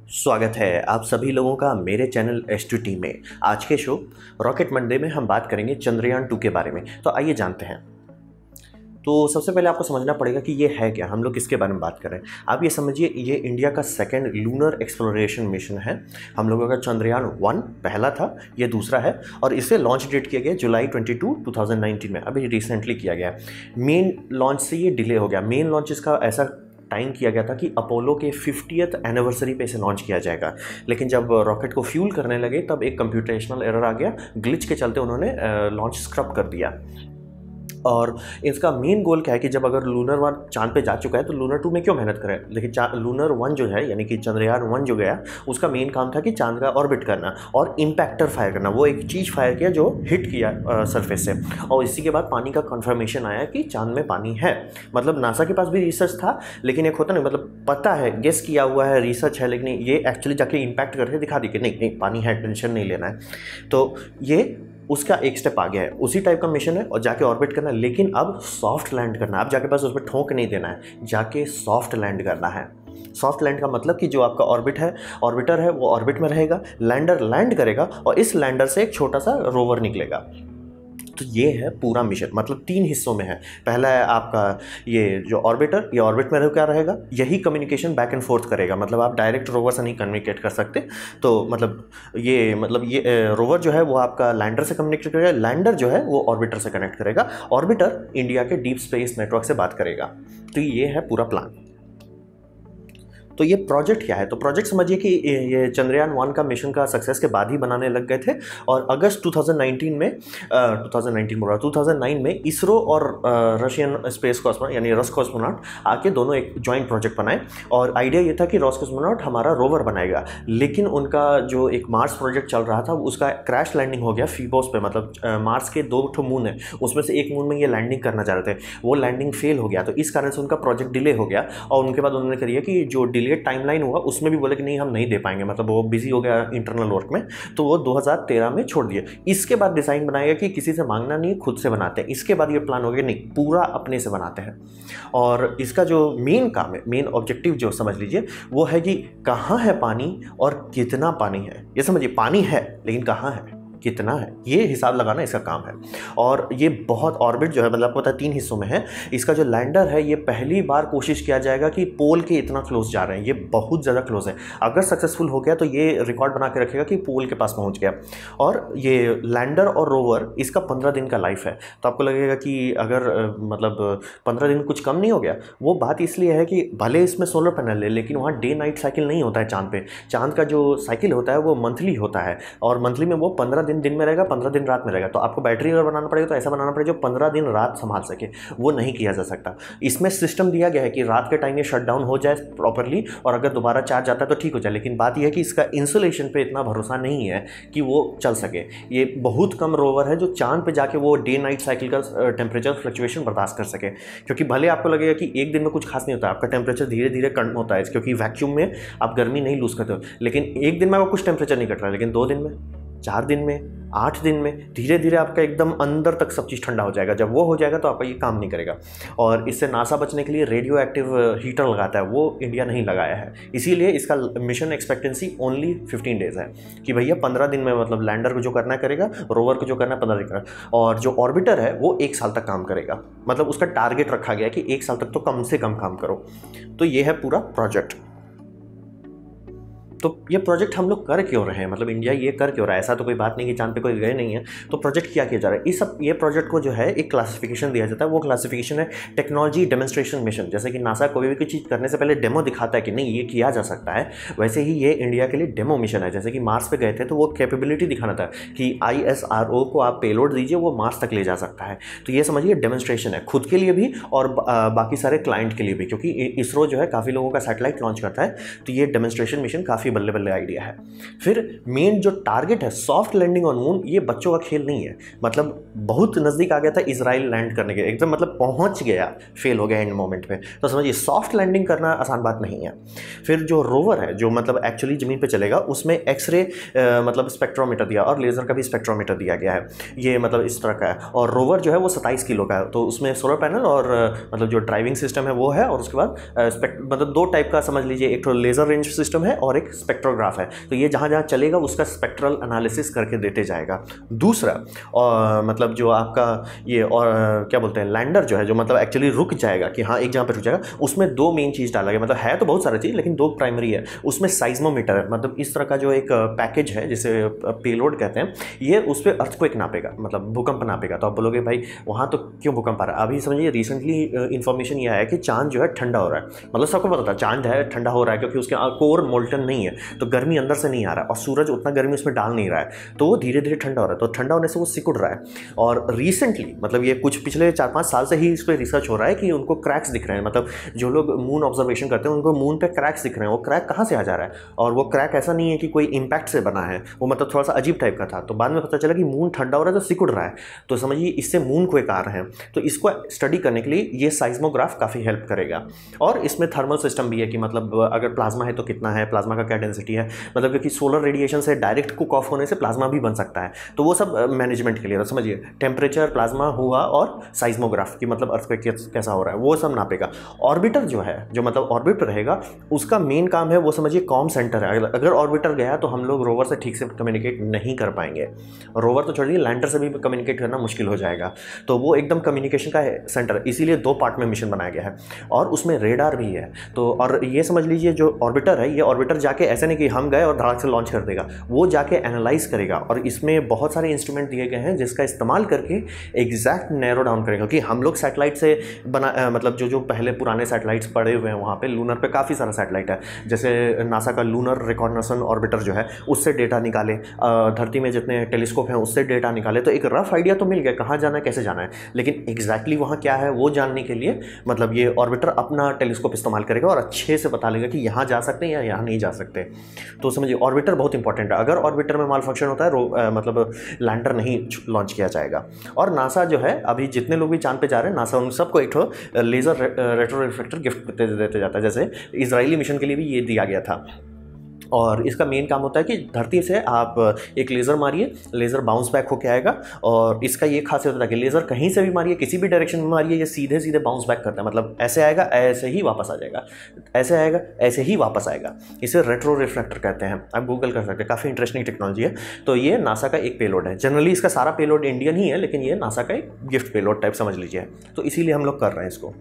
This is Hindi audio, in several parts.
स्वागत है आप सभी लोगों का मेरे चैनल S2T में। आज के शो रॉकेट मंडे में हम बात करेंगे चंद्रयान 2 के बारे में। तो आइए जानते हैं। तो सबसे पहले आपको समझना पड़ेगा कि ये है क्या, हम लोग किसके बारे में बात कर रहे हैं। आप ये समझिए, ये इंडिया का सेकंड लूनर एक्सप्लोरेशन मिशन है। हम लोगों का चंद्रयान 1 पहला था, ये दूसरा है और इसे लॉन्च डेट किया गया जुलाई 22, 2019 में, अभी रिसेंटली किया गया। मेन लॉन्च से ये डिले हो गया। मेन लॉन्च इसका ऐसा टाइम किया गया था कि अपोलो के 50th एनिवर्सरी पे इसे लॉन्च किया जाएगा, लेकिन जब रॉकेट को फ्यूल करने लगे तब एक कंप्यूटेशनल एरर आ गया। ग्लिच के चलते उन्होंने लॉन्च स्क्रप कर दिया। और इसका मेन गोल क्या है कि जब अगर लूनर 1 चांद पे जा चुका है तो लूनर 2 में क्यों मेहनत करें। देखिए, लूनर 1 जो है यानी कि चंद्रयान 1 जो गया, उसका मेन काम था कि चांद का ऑर्बिट करना और इम्पैक्टर फायर करना। वो एक चीज़ फायर किया जो हिट किया सरफेस से, और इसी के बाद पानी का कन्फर्मेशन आया कि चांद में पानी है। मतलब नासा के पास भी रिसर्च था, लेकिन एक होता नहीं, मतलब पता है, गेस किया हुआ है, रिसर्च है, लेकिन ये एक्चुअली जाके इम्पैक्ट करके दिखा दी कि नहीं नहीं पानी है, टेंशन नहीं लेना है। तो ये उसका एक स्टेप आगे है, उसी टाइप का मिशन है और जाके ऑर्बिट करना है, लेकिन अब सॉफ्ट लैंड करना है। आप जाके बस उस पर ठोंक नहीं देना है, जाके सॉफ्ट लैंड करना है। सॉफ्ट लैंड का मतलब कि जो आपका ऑर्बिटर है वो ऑर्बिट में रहेगा, लैंडर लैंड करेगा और इस लैंडर से एक छोटा सा रोवर निकलेगा। तो ये है पूरा मिशन, मतलब 3 हिस्सों में है। पहला है आपका ये जो ऑर्बिटर, ये ऑर्बिट में क्या रहेगा, यही कम्युनिकेशन बैक एंड फोर्थ करेगा। मतलब आप डायरेक्ट रोवर से नहीं कम्युनिकेट कर सकते। तो मतलब ये रोवर जो है वो आपका लैंडर से कम्युनिकेट करेगा, लैंडर जो है वो ऑर्बिटर से कनेक्ट करेगा, ऑर्बिटर इंडिया के डीप स्पेस नेटवर्क से बात करेगा। तो ये है पूरा प्लान। तो ये प्रोजेक्ट क्या है, तो प्रोजेक्ट समझिए कि ये चंद्रयान 1 का मिशन का सक्सेस के बाद ही बनाने लग गए थे। और अगस्त 2019 में 2009 में इसरो और रशियन स्पेस कॉस्मोनॉट यानी रॉसकॉस्मोनॉट आके दोनों एक जॉइंट प्रोजेक्ट बनाए। और आइडिया ये था कि रॉसकॉस्मोनॉट हमारा रोवर बनाएगा, लेकिन उनका जो एक मार्स प्रोजेक्ट चल रहा था उसका क्रैश लैंडिंग हो गया फीबोस पे। मतलब मार्स के 2 मून है, उसमें से एक मून में ये लैंडिंग करना चाह रहे थे, वो लैंडिंग फेल हो गया। तो इस कारण से उनका प्रोजेक्ट डिले हो गया। और उनके बाद उन्होंने करिए कि जो टाइमलाइन हुआ उसमें भी बोले कि नहीं हम नहीं दे पाएंगे, मतलब वो बिजी हो गया इंटरनल वर्क में, तो वो 2013 में छोड़ दिए। इसके बाद डिजाइन बनाया कि किसी से मांगना नहीं, खुद से बनाते हैं। इसके बाद ये प्लान हो गया नहीं, पूरा अपने से बनाते हैं। और इसका जो मेन काम है, मेन ऑब्जेक्टिव जो समझ लीजिए वो है कि कहाँ है पानी और कितना पानी है। ये समझिए, पानी है लेकिन कहाँ है, कितना है, ये हिसाब लगाना इसका काम है। और ये बहुत ऑर्बिट जो है, मतलब आपको पता है 3 हिस्सों में है। इसका जो लैंडर है ये पहली बार कोशिश किया जाएगा कि पोल के इतना क्लोज जा रहे हैं, ये बहुत ज़्यादा क्लोज है। अगर सक्सेसफुल हो गया तो ये रिकॉर्ड बना के रखेगा कि पोल के पास पहुंच गया। और ये लैंडर और रोवर इसका 15 दिन का लाइफ है। तो आपको लगेगा कि अगर मतलब 15 दिन कुछ कम नहीं हो गया। वो बात इसलिए है कि भले इसमें सोलर पैनल है, लेकिन वहाँ डे नाइट साइकिल नहीं होता है चांद पे। चांद का जो साइकिल होता है वो मंथली होता है, और मंथली में वो 15 दिन में रहेगा, 15 दिन रात में रहेगा। तो आपको बैटरी अगर बनाना पड़ेगा तो ऐसा बनाना पड़ेगा जो 15 दिन रात संभाल सके। वो नहीं किया जा सकता। इसमें सिस्टम दिया गया है कि रात के टाइम ये शट डाउन हो जाए प्रॉपरली, और अगर दोबारा चार्ज आता है तो ठीक हो जाए। लेकिन बात यह है कि इसका इंसुलेशन पे इतना भरोसा नहीं है कि वो चल सके। ये बहुत कम रोवर है जो चांद पे जाके वो डे नाइट साइकिल का टेम्परेचर फ्लक्चुएशन बर्दाश्त कर सके। क्योंकि भले आपको लगेगा कि एक दिन में कुछ खास नहीं होता, आपका टेम्परेचर धीरे धीरे कम होता है, क्योंकि वैक्यूम में आप गर्मी नहीं लूज करते हो। लेकिन एक दिन में आपको कुछ टेम्परेचर नहीं घट रहा है, लेकिन 2 दिन में, 4 दिन में, 8 दिन में धीरे धीरे आपका एकदम अंदर तक सब चीज़ ठंडा हो जाएगा। जब वो हो जाएगा तो आपका ये काम नहीं करेगा। और इससे नासा बचने के लिए रेडियो एक्टिव हीटर लगाता है, वो इंडिया नहीं लगाया है। इसीलिए इसका मिशन एक्सपेक्टेंसी ओनली 15 डेज है कि भैया 15 दिन में, मतलब लैंडर को जो करना करेगा, रोवर को जो करना है 15 दिन का, और जो ऑर्बिटर है वो 1 साल तक काम करेगा। मतलब उसका टारगेट रखा गया है कि 1 साल तक तो कम से कम काम करो। तो ये है पूरा प्रोजेक्ट। तो ये प्रोजेक्ट हम लोग कर क्यों रहे हैं, मतलब इंडिया ये कर क्यों रहा है। ऐसा तो कोई बात नहीं कि चांद पे कोई गए नहीं है। तो प्रोजेक्ट क्या किया जा रहा है, ये प्रोजेक्ट को जो है एक क्लासिफिकेशन दिया जाता है। वो क्लासिफिकेशन है टेक्नोलॉजी डेमोन्स्ट्रेशन मिशन। जैसे कि नासा कोई भी कोई चीज़ करने से पहले डेमो दिखाता है कि नहीं ये किया जा सकता है, वैसे ही ये इंडिया के लिए डेमो मिशन है। जैसे कि मार्स पे गए थे तो वो कैपेबिलिटी दिखाना था कि ISRO को आप पेलोड दीजिए, वो मार्स तक ले जा सकता है। तो ये समझिए डेमोन्स्ट्रेशन है, खुद के लिए भी और बाकी सारे क्लाइंट के लिए भी, क्योंकि इसरो जो है काफ़ी लोगों का सैटेलाइट लॉन्च करता है। तो ये डेमोन्स्ट्रेशन मिशन काफ़ी बल्ले बल्ले आइडिया है। फिर मेन जो टारगेट है सॉफ्ट लैंडिंग ऑन मून, ये बच्चों का खेल नहीं है। मतलब बहुत नजदीक आ गया था इजराइल लैंड करने के, एकदम मतलब पहुंच गया, फेल हो गया एंड मोमेंट पे। तो समझिए सॉफ्ट लैंडिंग करना आसान बात नहीं है। फिर जो रोवर है जो मतलब एक्चुअली जमीन पे चलेगा, उसमें एक्सरे मतलब स्पेक्ट्रोमीटर दिया और लेजर का भी स्पेक्ट्रोमीटर दिया गया है। ये मतलब इस तरह का है। और रोवर जो है वो 27 किलो का है। तो उसमें सोलर पैनल और मतलब जो ड्राइविंग सिस्टम है वो है, और उसके बाद मतलब 2 टाइप का समझ लीजिए, एक तो लेजर रेंज सिस्टम है और एक स्पेक्ट्रोग्राफ है, तो ये जहाँ जहाँ चलेगा उसका स्पेक्ट्रल एनालिसिस करके देते जाएगा। दूसरा और मतलब जो आपका ये और क्या बोलते हैं लैंडर जो है, जो मतलब एक्चुअली रुक जाएगा कि हाँ एक जगह पर रुक जाएगा, उसमें दो मेन चीज़ डाला गया, मतलब है तो बहुत सारी चीज़ लेकिन दो प्राइमरी है। उसमें साइज्मोमीटर है, मतलब इस तरह का जो एक पैकेज है जिसे पेलोड कहते हैं, ये उस पर अर्थक्वेक नापेगा, मतलब भूकंप नापेगा। तो आप बोलोगे भाई वहाँ तो क्यों भूकंप आ रहा है? अभी समझिए रिसेंटली इन्फॉर्मेशन ये आया कि चांद जो है ठंडा हो रहा है, मतलब सबको पता था चांद है ठंडा हो रहा है क्योंकि उसके कोर मोल्टन नहीं है, तो गर्मी अंदर से नहीं आ रहा है और सूरज उतना गर्मी उसमें डाल नहीं रहा है, तो वो धीरे धीरे ठंडा हो रहा है, तो ठंडा होने से वो सिकुड़ रहा है। और रिसेंटली मतलब ये कुछ पिछले 4-5 साल से ही इस पर रिसर्च हो रहा है कि उनको क्रैक्स दिख रहे हैं, मतलब जो लोग मून ऑब्जर्वेशन करते हैं उनको मून पे क्रैक्स दिख रहे हैं। वो क्रैक कहाँ से आ जा रहा है? और वो क्रैक ऐसा नहीं है कि कोई इंपैक्ट से बना है, वो मतलब थोड़ा सा अजीब टाइप का था। तो बाद में पता चला कि मून ठंडा हो रहा है तो सिकुड़ रहा है, तो समझिए इससे मून को एक आ रहे हैं। तो इसको स्टडी करने के लिए ये साइज्मोग्राफ काफ़ी हेल्प करेगा। और इसमें थर्मल सिस्टम भी है कि मतलब अगर प्लाज्मा है तो कितना है, प्लाज्मा का क्या डेंसिटी है, मतलब क्योंकि सोलर रेडिएशन से डायरेक्ट कुक ऑफ होने से प्लाज्मा भी बन सकता है, तो वो सब मैनेजमेंट के लिए। तो समझिए टेम्परेचर, प्लाज्मा हुआ और साइज्मोग्राफ की मतलब अर्थक्वेक कैसा हो रहा है वो सब नापेगा। ऑर्बिटर जो है, जो मतलब ऑर्बिट रहेगा, उसका मेन काम है वो समझिए कॉम सेंटर है। अगर ऑर्बिटर गया तो हम लोग रोवर से ठीक से कम्युनिकेट नहीं कर पाएंगे, रोवर तो छोड़िए लैंडर से भी कम्युनिकेट करना मुश्किल हो जाएगा, तो वो एकदम कम्युनिकेशन का सेंटर है। इसीलिए 2 पार्ट में मिशन बनाया गया है और उसमें रेडार भी है। तो और ये समझ लीजिए जो ऑर्बिटर है, ये ऑर्बिटर जाके ऐसे नहीं कि हम गए और धड़ाक से लॉन्च कर देगा, वो जाके एनालाइज करेगा और इसमें बहुत सारे इंस्ट्रूमेंट दिए गए हैं जिसका इस्तेमाल करके एग्जैक्ट नैरो डाउन करेगा। क्योंकि हम लोग सैटेलाइट से बना मतलब जो पहले पुराने सैटेलाइट्स पड़े हुए हैं वहाँ पे, लूनर पे काफ़ी सारा सैटेलाइट है, जैसे नासा का लूनर रिकॉग्निशन ऑर्बिटर जो है उससे डेटा निकाले, धरती में जितने टेलीस्कोप हैं उससे डेटा निकाले, तो एक रफ आइडिया तो मिल गया कहाँ जाना है कैसे जाना है। लेकिन एग्जैक्टली वहाँ क्या है वो जानने के लिए मतलब ये ऑर्बिटर अपना टेलीस्कोप इस्तेमाल करेगा और अच्छे से बता लेगा कि यहाँ जा सकते हैं या यहाँ नहीं जा सकते। तो समझिए ऑर्बिटर बहुत इंपॉर्टेंट है। अगर ऑर्बिटर में माल फंक्शन होता है मतलब लैंडर नहीं लॉन्च किया जाएगा। और नासा जो है अभी जितने लोग भी चांद पे जा रहे हैं, नासा उन सबको एक लेज़र रेट्रो रिफ्लेक्टर गिफ्ट देते जाता है, जैसे इजरायली मिशन के लिए भी ये दिया गया था। और इसका मेन काम होता है कि धरती से आप एक लेज़र मारिए, लेज़र बाउंस बैक होकर आएगा। और इसका ये खासियत होता है कि लेज़र कहीं से भी मारिए, किसी भी डायरेक्शन में मारिए, ये सीधे सीधे बाउंस बैक करता है, मतलब ऐसे आएगा ऐसे ही वापस आ जाएगा, ऐसे आएगा ऐसे ही वापस आएगा। इसे रेट्रो रिफ्लेक्टर कहते हैं, आप गूगल कर सकते हैं, काफ़ी इंटरेस्टिंग टेक्नोलॉजी है। तो ये नासा का एक पेलोड है। जनरली इसका सारा पेलोड इंडियन ही है, लेकिन ये नासा का एक गिफ्ट पेलोड टाइप समझ लीजिए, तो इसीलिए हम लोग कर रहे हैं इसको।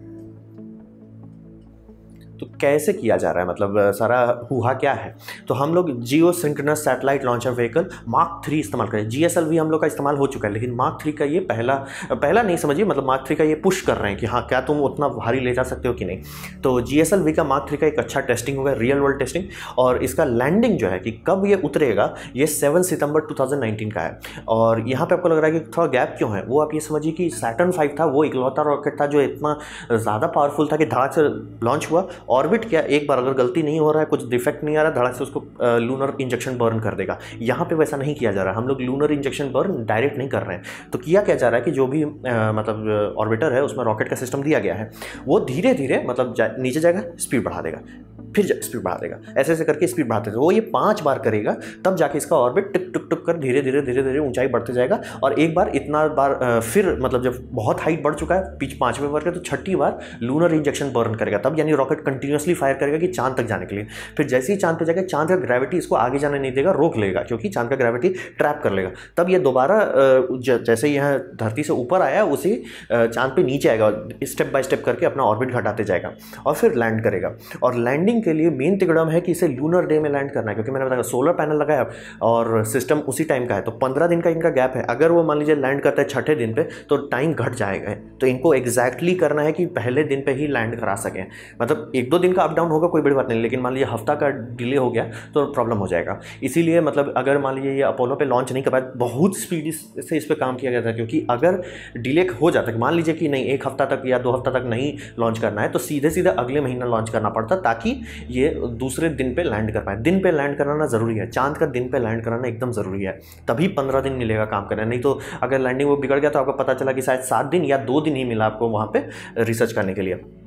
तो कैसे किया जा रहा है, मतलब सारा हुआ क्या है? तो हम लोग geosynchronous satellite launcher vehicle mark 3 इस्तेमाल करें। जीएसएलवी हम लोग का इस्तेमाल हो चुका है, लेकिन मार्क 3 का ये पहला नहीं समझिए, मतलब मार्क 3 का ये पुश कर रहे हैं कि हाँ क्या तुम उतना भारी ले जा सकते हो कि नहीं। तो जीएसएलवी का मार्क 3 का एक अच्छा टेस्टिंग होगा, रियल वर्ल्ड टेस्टिंग। और इसका लैंडिंग जो है कि कब ये उतरेगा, ये 7 सितंबर 2019 का है। और यहाँ पर आपको लग रहा है कि थोड़ा गैप क्यों है, वो आप ये समझिए कि सैटर्न 5 था, वो इकलौता रॉकेट था जो इतना ज़्यादा पावरफुल था कि धड़ाक से लॉन्च हुआ। ऑर्बिट क्या एक बार अगर गलती नहीं हो रहा है, कुछ डिफेक्ट नहीं आ रहा, धड़ाक से उसको लूनर इंजेक्शन बर्न कर देगा। यहाँ पे वैसा नहीं किया जा रहा है, हम लोग लूनर इंजेक्शन बर्न डायरेक्ट नहीं कर रहे हैं। तो किया क्या जा रहा है कि जो भी मतलब ऑर्बिटर है उसमें रॉकेट का सिस्टम दिया गया है, वो धीरे धीरे मतलब नीचे जाएगा, स्पीड बढ़ा देगा, फिर स्पीड बढ़ा देगा, ऐसे ऐसे करके स्पीड बढ़ाते वो ये 5 बार करेगा, तब जाके इसका ऑर्बिट टिक टुक टुक कर धीरे धीरे ऊंचाई बढ़ते जाएगा। और एक बार इतना बार फिर मतलब जब बहुत हाइट बढ़ चुका है 5वें बार के, तो 6ठी बार लूनर इंजेक्शन बर्न करेगा, तब यानी रॉकेट कंटिन्यूसली फायर करेगा कि चांद तक जाने के लिए। फिर जैसे ही चांद पे जाएगा, चांद का ग्रेविटी इसको आगे जाने नहीं देगा, रोक लेगा, क्योंकि चांद का ग्रेविटी ट्रैप कर लेगा। तब ये दोबारा जैसे यहाँ धरती से ऊपर आया उसी चांद पे नीचे आएगा, स्टेप बाय स्टेप करके अपना ऑर्बिट घटाते जाएगा और फिर लैंड करेगा। और लैंडिंग के लिए मेन तिकड़म है कि इसे लूनर डे में लैंड करना है, क्योंकि मैंने बताया सोलर पैनल लगाया और सिस्टम उसी टाइम का है, तो 15 दिन का इनका गैप है। अगर वो मान लीजिए लैंड करता है 6ठे दिन पे, तो टाइम घट जाएगा। तो इनको एग्जैक्टली करना है कि पहले दिन पे ही लैंड करा सकें। मतलब 1-2 दिन का अप डाउन होगा कोई बड़ी बात नहीं, लेकिन मान लीजिए हफ्ता का डिले हो गया तो प्रॉब्लम हो जाएगा। इसीलिए मतलब अगर मान लीजिए ये अपोलो पे लॉन्च नहीं कर पाए, बहुत स्पीड से इस पर काम किया गया था, क्योंकि अगर डिले हो जाता, मान लीजिए कि नहीं 1 हफ्ता तक या 2 हफ्ता तक नहीं लॉन्च करना है, तो सीधे सीधे अगले महीना लॉन्च करना पड़ता, ताकि ये दूसरे दिन पे लैंड कर पाए। दिन पे लैंड कराना ज़रूरी है, चांद का दिन पे लैंड कराना एकदम ज़रूरी है, तभी 15 दिन मिलेगा काम करना। नहीं तो अगर लैंडिंग वो बिगड़ गया तो आपको पता चला कि शायद 7 दिन या 2 दिन ही मिला आपको वहाँ पे रिसर्च करने के लिए।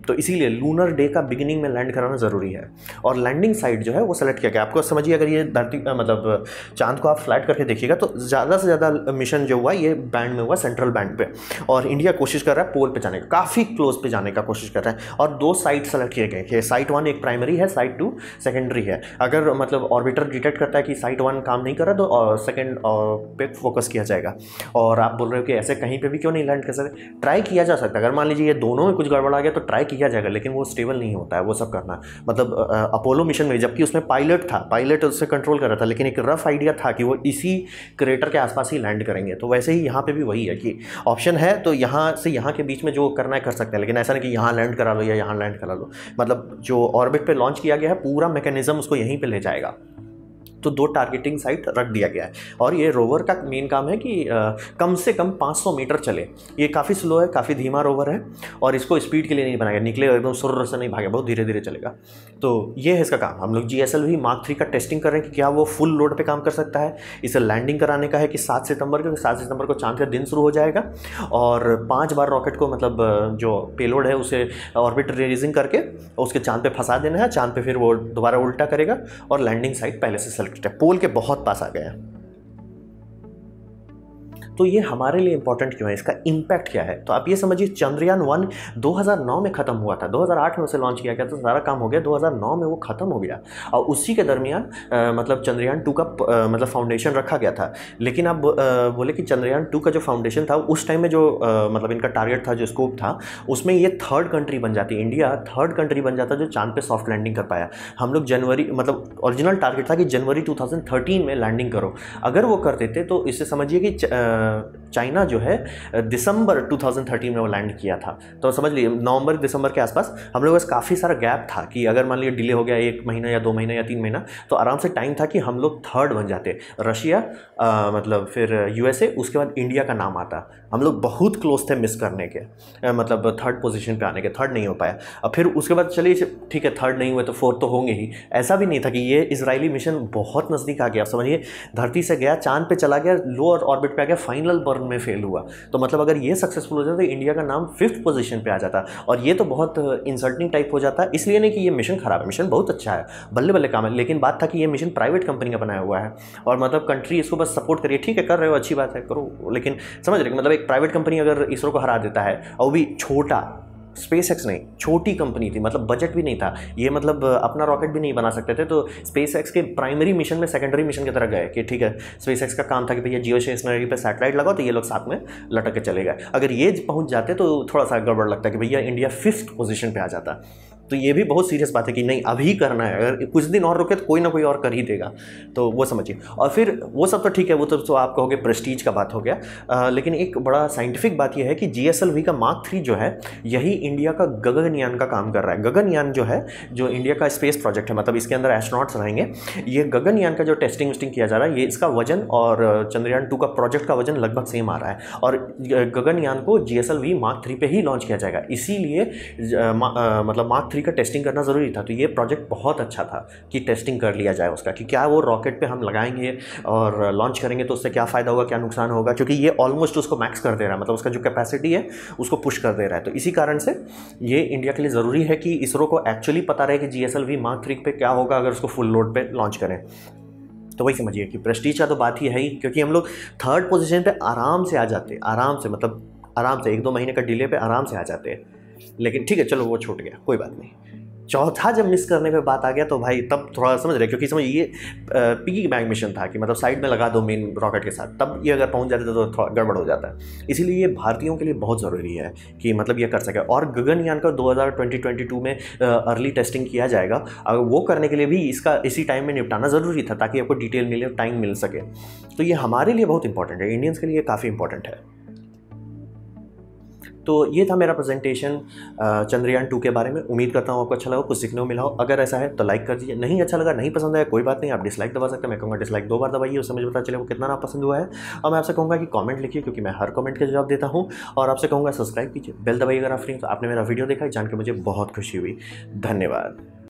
तो इसीलिए लूनर डे का बिगिनिंग में लैंड कराना ज़रूरी है। और लैंडिंग साइट जो है वो सेलेक्ट किया गया। आपको समझिए, अगर ये धरती मतलब चांद को आप फ्लैट करके देखिएगा तो ज़्यादा से ज़्यादा मिशन जो हुआ ये बैंड में हुआ, सेंट्रल बैंड पे। और इंडिया कोशिश कर रहा है पोल पे जाने का, काफ़ी क्लोज पे जाने का कोशिश कर रहा है। और 2 साइट सेलेक्ट किए गए कि साइट 1 एक प्राइमरी है, साइट 2 सेकेंडरी है। अगर मतलब ऑर्बिटर डिटेक्ट करता है कि साइट 1 काम नहीं कर रहा तो सेकेंड पे फोकस किया जाएगा। और आप बोल रहे हो कि ऐसे कहीं पे भी क्यों नहीं लैंड कर सकते? ट्राई किया जा सकता है। अगर मान लीजिए ये दोनों में कुछ गड़बड़ आ गया तो ट्राई किया जाएगा, लेकिन वो स्टेबल नहीं होता है वो सब करना। मतलब अपोलो मिशन में जबकि उसमें पायलट था, पायलट उससे कंट्रोल कर रहा था, लेकिन एक रफ आइडिया था कि वो इसी क्रेटर के आसपास ही लैंड करेंगे। तो वैसे ही यहाँ पे भी वही है कि ऑप्शन है तो यहाँ से यहाँ के बीच में जो करना है कर सकते हैं, लेकिन ऐसा नहीं कि यहाँ लैंड करा लो या यहाँ लैंड करा लो। मतलब जो ऑर्बिट पे लॉन्च किया गया है पूरा मैकेनिज्म उसको यहीं पे ले जाएगा। तो 2 टारगेटिंग साइट रख दिया गया है। और ये रोवर का मेन काम है कि कम से कम 500 मीटर चले। ये काफ़ी स्लो है, काफ़ी धीमा रोवर है, और इसको स्पीड के लिए नहीं बनाया, निकले एकदम सुर से नहीं भागे, बहुत धीरे धीरे चलेगा। तो ये है इसका काम। हम लोग GSLV Mark 3 का टेस्टिंग कर रहे हैं कि क्या वो फुल लोड पे काम कर सकता है। इसे लैंडिंग कराने का है कि 7 सितंबर को, 7 सितंबर को चांद का दिन शुरू हो जाएगा। और 5 बार रॉकेट को मतलब जो पेलोड है उसे ऑर्बिट रेजिंग करके उसके चांद पे फंसा देना है। चांद पे फिर वो दोबारा उल्टा करेगा और लैंडिंग साइट पहले से सेलेक्ट है। पोल के बहुत पास आ गए हैं। तो ये हमारे लिए इंपॉर्टेंट क्यों है, इसका इम्पैक्ट क्या है? तो आप ये समझिए, चंद्रयान 1 2009 में ख़त्म हुआ था, 2008 में उसे लॉन्च किया गया, तो सारा काम हो गया, 2009 में वो ख़त्म हो गया। और उसी के दरमियान मतलब चंद्रयान 2 का मतलब फाउंडेशन रखा गया था। लेकिन आप बोले कि चंद्रयान 2 का जो फाउंडेशन था उस टाइम में जो मतलब इनका टारगेट था, जो स्कोप था, उसमें ये 3rd कंट्री बन जाती, इंडिया 3rd कंट्री बन जाता जो चांद पे सॉफ्ट लैंडिंग कर पाया। हम लोग जनवरी, मतलब ओरिजिनल टारगेट था कि जनवरी 2013 में लैंडिंग करो। अगर वो कर देते तो इससे समझिए कि चाइना जो है दिसंबर 2013 में वो लैंड किया था। तो समझ लीजिए नवंबर दिसंबर के आसपास हम लोग बस काफ़ी सारा गैप था कि अगर मान लीजिए डिले हो गया 1 महीना या 2 महीना या 3 महीना, तो आराम से टाइम था कि हम लोग 3rd बन जाते। रशिया मतलब फिर USA, उसके बाद इंडिया का नाम आता। हम लोग बहुत क्लोज थे मिस करने के, मतलब 3rd पोजीशन पे आने के। 3rd नहीं हो पाया। अब फिर उसके बाद चलिए ठीक है, 3rd नहीं हुए तो 4th तो होंगे ही। ऐसा भी नहीं था कि ये इजरायली मिशन बहुत नज़दीक आ गया। आप समझिए, धरती से गया, चांद पे चला गया, लोअर ऑर्बिट पे आ गया, फाइनल बर्न में फेल हुआ। तो मतलब अगर ये सक्सेसफुल हो जाता तो इंडिया का नाम 5th पोजीशन पे आ जाता। और ये तो बहुत इंसल्टिंग टाइप हो जाता। इसलिए नहीं कि ये मिशन खराब है, मिशन बहुत अच्छा है, बल्ले बल्ले काम है, लेकिन बात था कि ये मिशन प्राइवेट कंपनी का बनाया हुआ है और मतलब कंट्री इसको बस सपोर्ट करिए। ठीक है, कर रहे हो, अच्छी बात है, करो, लेकिन समझ रहे मतलब एक प्राइवेट कंपनी अगर इसरो को हरा देता है, और भी छोटा, SpaceX नहीं, छोटी कंपनी थी, मतलब बजट भी नहीं था, ये मतलब अपना रॉकेट भी नहीं बना सकते थे। तो SpaceX के प्राइमरी मिशन में सेकेंडरी मिशन की तरह गए कि ठीक है, SpaceX का काम था कि भैया जियो स्टेशनरी पे सैटेलाइट लगाओ, तो ये लोग साथ में लटक के चले गए। अगर ये पहुंच जाते तो थोड़ा सा गड़बड़ लगता है कि भैया इंडिया 5th पोजीशन पे आ जाता। तो ये भी बहुत सीरियस बात है कि नहीं, अभी करना है, अगर कुछ दिन और रुके तो कोई ना कोई और कर ही देगा। तो वो समझिए। और फिर वो सब तो ठीक है, वो तो आप कहोगे प्रेस्टीज का बात हो गया, लेकिन एक बड़ा साइंटिफिक बात यह है कि GSLV का Mark 3 जो है, यही इंडिया का गगनयान का काम कर रहा है। गगनयान जो है, जो इंडिया का स्पेस प्रोजेक्ट है, मतलब इसके अंदर एस्ट्रोनॉट्स रहेंगे। ये गगनयान का जो टेस्टिंग वेस्टिंग किया जा रहा है, ये इसका वजन और चंद्रयान 2 का प्रोजेक्ट का वजन लगभग सेम आ रहा है। और गगनयान को GSLV Mark 3 पे ही लॉन्च किया जाएगा, इसीलिए मतलब Mark 3 का टेस्टिंग करना ज़रूरी था। तो ये प्रोजेक्ट बहुत अच्छा था कि टेस्टिंग कर लिया जाए उसका, कि क्या वो रॉकेट पे हम लगाएंगे और लॉन्च करेंगे तो उससे क्या फ़ायदा होगा, क्या नुकसान होगा, क्योंकि ये ऑलमोस्ट उसको मैक्स कर दे रहा है, मतलब उसका जो कैपेसिटी है उसको पुश कर दे रहा है। तो इसी कारण से ये इंडिया के लिए ज़रूरी है कि इसरो को एक्चुअली पता रहे कि GSLV Mark 3 पे क्या होगा अगर उसको फुल लोड पे लॉन्च करें। तो वही समझिए कि प्रेस्टीज का तो बात ही है ही, क्योंकि हम लोग 3rd पोजीशन पे आराम से आ जाते, आराम से, मतलब आराम से 1-2 महीने का डिले पे आराम से आ जाते हैं। लेकिन ठीक है, चलो वो छूट गया, कोई बात नहीं। चौथा जब मिस करने पे बात आ गया तो भाई तब थोड़ा समझ रहे, क्योंकि समझ ये पिगी बैंक मिशन था कि मतलब साइड में लगा दो मेन रॉकेट के साथ, तब ये अगर पहुंच जाते तो थोड़ा गड़बड़ हो जाता है। इसीलिए ये भारतीयों के लिए बहुत ज़रूरी है कि मतलब ये कर सके। और गगनयान का 2022 में अर्ली टेस्टिंग किया जाएगा। अगर वो करने के लिए भी इसका इसी टाइम में निपटाना ज़रूरी था, ताकि आपको डिटेल मिले, टाइम मिल सके। तो ये हमारे लिए बहुत इंपॉर्टेंट है, इंडियंस के लिए काफ़ी इंपॉर्टेंट है। तो ये था मेरा प्रेजेंटेशन चंद्रयान 2 के बारे में। उम्मीद करता हूँ आपको अच्छा लगा, कुछ सीखने को मिला हो। अगर ऐसा है तो लाइक कर दीजिए, नहीं अच्छा लगा, नहीं पसंद आया, कोई बात नहीं, आप डिसलाइक दबा सकते हैं। मैं कहूँगा डिसलाइक 2 बार दबाइए, उससे मुझे पता चले वो कितना ना पसंद हुआ है। और मैं आपसे कहूँगा कि कमेंट लिखिए, क्योंकि मैं हर कमेंट का जवाब देता हूँ। और आपसे कहूँगा सब्सक्राइब कीजिए, बेल दबाइए अगर आप फ्री। तो आपने मेरा वीडियो देखा, जान के मुझे बहुत खुशी हुई। धन्यवाद।